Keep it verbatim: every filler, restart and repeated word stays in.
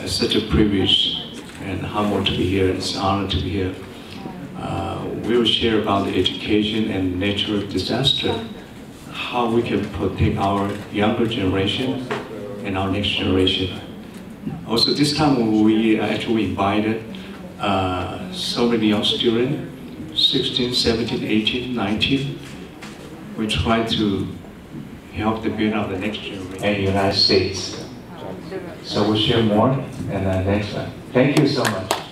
It's such a privilege and humble to be here. It's an honor to be here. Uh, we will share about the education and natural disaster, how we can protect our younger generation and our next generation. Also, this time we actually invited uh, so many young students, sixteen, seventeen, eighteen, nineteen. We try to help the build of the next generation in the United States. So we'll share more in the next one. Thank you so much.